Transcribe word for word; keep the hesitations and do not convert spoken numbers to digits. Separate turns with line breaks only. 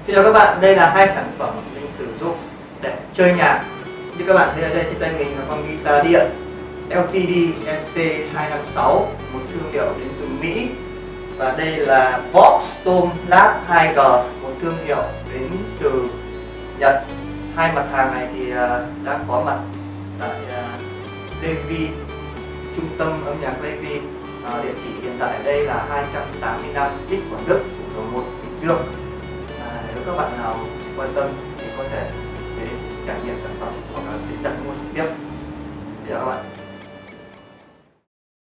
Xin chào các bạn, đây là hai sản phẩm mình sử dụng để chơi nhạc. Như các bạn thấy ở đây trên tay mình là con guitar điện lờ tê đê S C hai năm sáu, một thương hiệu đến từ Mỹ. Và đây là Vox Tom Lab hai G, một thương hiệu đến từ Nhật. Hai mặt hàng này thì đã có mặt tại Levi, trung tâm âm nhạc Levi. À, địa chỉ hiện tại ở đây là hai trăm tám mươi lăm Bích Quảng Đức, tổ một, Bình Dương. À, nếu các bạn nào quan tâm thì có thể đến trải nghiệm sản phẩm hoặc là đến đặt mua trực tiếp. Xin chào các bạn.